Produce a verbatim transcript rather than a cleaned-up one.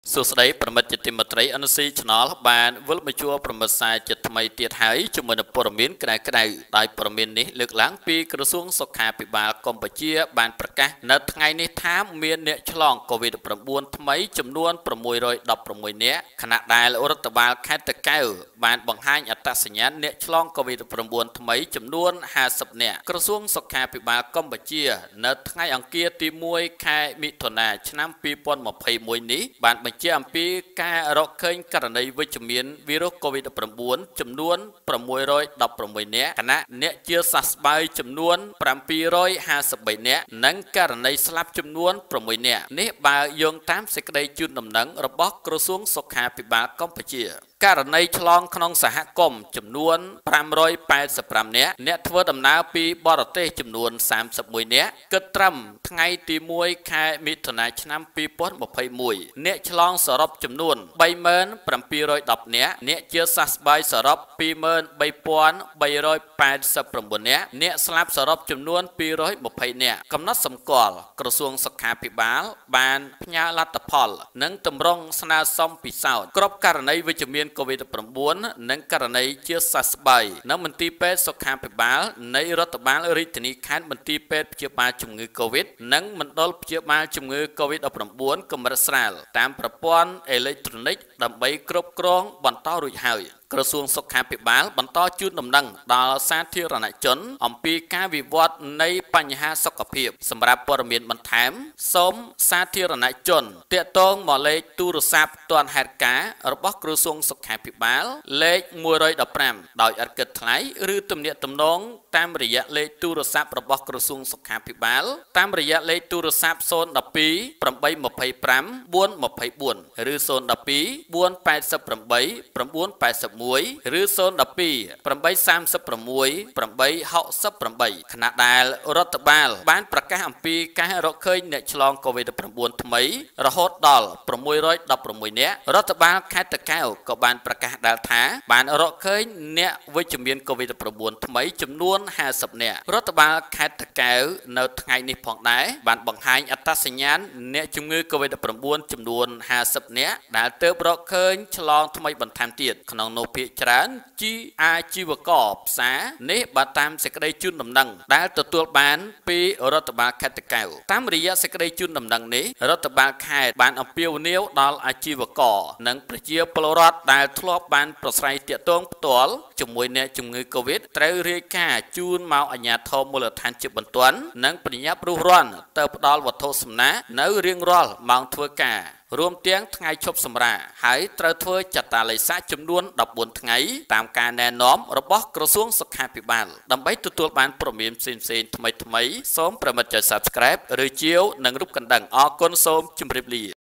សួស្តីប្រិមិត្តជាទីមេត្រី เอ็น ซี Channel បានវិលមកជួបប្រិមិត្តសាជាថ្មីទៀតហើយជាមួយនឹងព័ត៌មានក្តៅៗដោយព័ត៌មាននេះលើកឡើងពីក្រសួងសុខាភិបាលកម្ពុជាបានប្រកាសនៅថ្ងៃនេះថាមានអ្នកឆ្លង កូវីដ -developer ថ្មីចំនួន 616 នាក់ខណៈដែលរដ្ឋបាលខេត្តតាកែវបានបង្ហាញអត្តសញ្ញាណអ្នកឆ្លង កូវីដ -developer ថ្មីចំនួន ห้าสิบ នាក់ក្រសួងសុខាភិបាលកម្ពុជានៅថ្ងៃអង្គារទីមួយខែមិថុនាឆ្នាំ ពីរពាន់ម្ភៃមួយ នេះបានបញ្ជាអំពីការរកឃើញករណីវិជ្ជមានវីរុស កូវីដ -developer ចំនួន 616 នាក់ខណៈអ្នកជាសះស្បើយចំនួន 753 នាក់និងករណីស្លាប់ចំនួន 6 នាក់នេះបើយោងតាមសេចក្តីជូនដំណឹងរបស់ក្រសួងសុខាភិបាលកម្ពុជាករណីឆ្លងក្នុងសហគមន៍ចំនួន ห้าร้อยแปดสิบห้า នាក់អ្នកធ្វើដំណើរពីបរទេសចំនួន สามสิบเอ็ด នាក់គិតត្រឹមថ្ងៃទីមួយខែមិថុនាឆ្នាំ ពីរពាន់ម្ភៃមួយ អ្នកឆ្លងសរុបចំនួន ba nghìn bảy trăm mười នាក់អ្នកជាសះស្បើយសរុប ពីរម៉ឺនបីពាន់បីរយแปดสิบเก้า នាក់អ្នកស្លាប់សរុបចំនួន ពីររយម្ភៃ នាក់កំណត់សម្គាល់ក្រសួងសុខាភិបាលបានផ្ញើលទ្ធផលនិងតម្រង់ស្នើសុំពិសោធន៍គ្រប់ករណីវិជ្ជមាន កូវីដ -developer និងករណីជាសះស្បើយនៅមន្ទីរពេទ្យសុខាភិបាលនៃរដ្ឋបាលរាជធានីខេត្តមន្ទីរពេទ្យព្យាបាលជំងឺ កូវីដ និងមណ្ឌលព្យាបាលជំងឺ កូវីដ -developer កម្រិតស្រាលតាមប្រព័ន្ធអេឡិចត្រូនិកដើម្បីគ្រប់គ្រងបន្តរួចហើយក្រសួងសុខាភិបាលបន្តជូនដំណឹងដល់សាធារណជនអំពីការវិវត្តនៃបញ្ហាសុខភាពសម្រាប់ព័ត៌មានបន្ថែមសូមសាធារណជនទាក់ទងមកលេខទូរស័ព្ទទាន់ហេតុការណ៍របស់ក្រសួងសុខាភិបាលលេខមួយរយដប់ប្រាំដោយឥតគិតថ្លៃឬទំនាក់ទំនងតាមរយៈលេខទូរស័ព្ទរបស់ក្រសួងសុខាភិបាលតាមរយៈលេខទូរស័ព្ទ ศูนย์ หนึ่ง สอง แปด ยี่ ห้า สี่ สี่ ឬ ศูนย์ หนึ่ง สอง สี่ แปด แปด เก้า แปด หนึ่ง ឬ ศูนย์ หนึ่ง สอง แปด สาม หก แปด หก ខណៈដែលរដ្ឋបាលបានប្រកាសអំពីការរកឃើញអ្នកឆ្លង កូវីដ -developer ថ្មីរហូតដល់ 616 នាក់រដ្ឋបាលខេត្តតាកែវក៏បានប្រកាសដល់ថាបានរកឃើញអ្នកវិជ្ជមាន កូវីដ -developer ថ្មីចំនួន ห้าสิบ នាក់រដ្ឋបាលខេត្តតាកែវនៅថ្ងៃនេះផងដែរបានបង្ហាញអត្តសញ្ញាណអ្នកជំងឺ កូវីដ -developer ចំនួន ห้าสิบ នាក់ដែលទើបរកឃើញឆ្លងថ្មីបន្ថែមទៀតក្នុងនោះភាគច្រើនជាអាជីវករផ្សារនេះបើតាមសេចក្តីជូនដំណឹងដែលទទួលបានពីរដ្ឋបាលខេត្តតាកែវតាមរយៈសេចក្តីជូនដំណឹងនេះរដ្ឋបាលខេត្តបានអំពាវនាវដល់អាជីវករនិងប្រជាពលរដ្ឋដែលធ្លាប់បានប្រស្រ័យទាក់ទងផ្ទាល់ជាមួយអ្នកជំងឺ កូវីដ ត្រូវរាយការណ៍ជូនមកអាជ្ញាធរមូលដ្ឋានជាបន្ទាន់និងប្រញាប់រុះរាន់ទៅផ្ដល់វត្ថុសំណានៅរៀងរាល់ម៉ោងធ្វើការរួមទាំងថ្ងៃឈប់សម្រាកហើយត្រូវធ្វើចតាឡេសាចំនួន ដប់បួន ថ្ងៃតាមការណែនាំរបស់ក្រសួងសុខាភិបាលដើម្បីទទួលបានព័ត៌មានផ្សេងៗថ្មីៗសូមប្រិមិត្តចុច Subscribe ឬជាវនិងរូបកណ្ដឹងអរគុណសូមជម្រាបលា